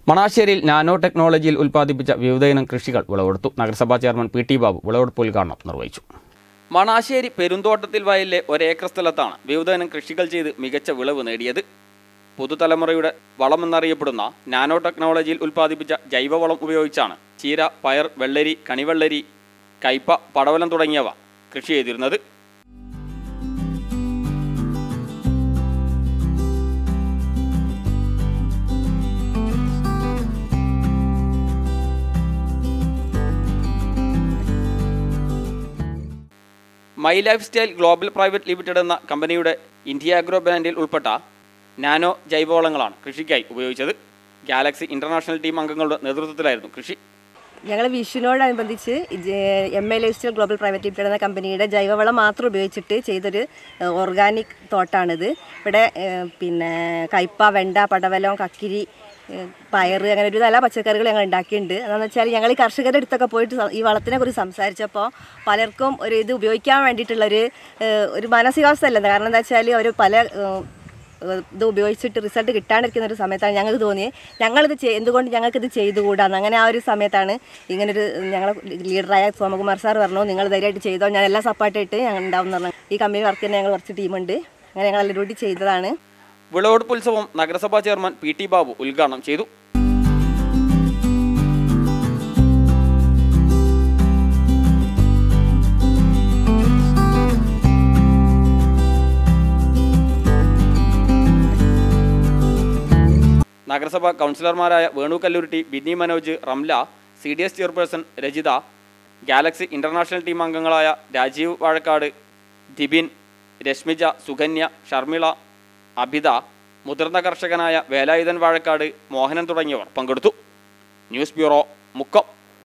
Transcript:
മണാശ്ശേരിയിൽ nano ടെക്നോളജിയിൽ ഉൽപ്പാദിപ്പിച്ച വിവിധയിനം കൃഷികൾ വിളവെടുത്തു. നഗരസഭാ ചെയർമാൻ പി ടി ബാബു വിളവെടുപ്പ് ഉദ്ഘാടനം നിർവഹിച്ചു. മണാശ്ശേരി പെരുന്തോട്ടത്തിൽ വയലിലെ ഒരേക്കർ സ്ഥലത്താണ് വിവിധയിനം കൃഷികൾ ചെയ്ത് മികച്ച വിളവ് നേടിയത്. പുതുതലമുറയുടെ വളമെന്നറിയപ്പെടുന്ന നാനോ ടെക്നോളജിയിൽ ഉൽപ്പാദിപ്പിച്ച ജൈവവളം ഉപയോഗിച്ചാണ് ചീര, പയർ, വെള്ളരി, കണിവെള്ളരി, കയ്പ, പടവലം തുടങ്ങിയവ കൃഷി ചെയ്തിരുന്നത്. My life style global private limited എന്ന കമ്പനിയുടെ ഇന്ത്യ അഗ്രോ ബ്രാൻഡിൽ ഉൾപ്പെട്ട നാനോ ജൈവവളങ്ങളാണ് കൃഷിക്കായി ഉപയോഗിച്ചത്. ഗാലക്സി ഇന്റർനാഷണൽ ടീം അംഗങ്ങളുടെ നേതൃത്വത്തിലായിരുന്നു കൃഷി. ഞങ്ങൾ വിഷുവിനോടനുബന്ധിച്ച് my life style global private limited എന്ന കമ്പനിയുടെ ജൈവവളം മാത്രം ഉപയോഗിച്ചിട്ട് ചെയ്തൊരു ഓർഗാനിക് തോട്ടാണിത്. ഇവിടെ കയ്പ, വെണ്ട, പടവലം, കക്കിരി, പയർ, അങ്ങനെ ഒരു നല്ല പച്ചക്കറികൾ ഞങ്ങൾ ഉണ്ടാക്കിയിട്ടുണ്ട്. എന്താണെന്ന് വെച്ചാൽ ഞങ്ങൾ ഈ കർഷകരുടെ അടുത്തൊക്കെ പോയിട്ട് ഈ വളത്തിനെ കുറിച്ച് സംസാരിച്ചപ്പോൾ പലർക്കും ഇത് ഉപയോഗിക്കാൻ വേണ്ടിയിട്ടുള്ളൊരു മാനസികാവസ്ഥ അല്ല. കാരണം എന്താ വെച്ചാൽ അവർ പല ഇത് ഉപയോഗിച്ചിട്ട് റിസൾട്ട് കിട്ടാണ്ടിരിക്കുന്ന ഒരു സമയത്താണ് ഞങ്ങൾക്ക് തോന്നിയത് എന്തുകൊണ്ട് ഞങ്ങൾക്കിത് ചെയ്തുകൂടാന്ന്. അങ്ങനെ ആ ഒരു സമയത്താണ് ഇങ്ങനൊരു ഞങ്ങളെ ലീഡറായ സോമകുമാർ സാർ പറഞ്ഞു, നിങ്ങൾ ധൈര്യമായിട്ട് ചെയ്തോ, ഞാൻ എല്ലാം സപ്പോർട്ടായിട്ട് ഞങ്ങൾ ഉണ്ടാവും എന്ന് പറഞ്ഞു. ഈ കമ്പനി വർക്ക് തന്നെ ഞങ്ങൾ കുറച്ച് ടീമുണ്ട്, അങ്ങനെ ഞങ്ങൾ എല്ലാവരും കൂടി ചെയ്തതാണ്. വിളവെടുപ്പ് ഉത്സവം നഗരസഭാ ചെയർമാൻ പി ടി ബാബു ഉദ്ഘാടനം ചെയ്തു. നഗരസഭാ കൗൺസിലർമാരായ Venu Kalluritti, Binni Manoj, Ramla, CDS chairperson Rajitha, galaxy international team അംഗങ്ങളായ രാജീവ് വാഴക്കാട്, ദിബിൻ, രശ്മിജ, സുകന്യ, ഷർമിള, അബിത, മുതിർന്ന കർഷകനായ വേലായുധൻ വാഴക്കാട്, മോഹനൻ തുടങ്ങിയവർ പങ്കെടുത്തു. News bureau, Mukkam.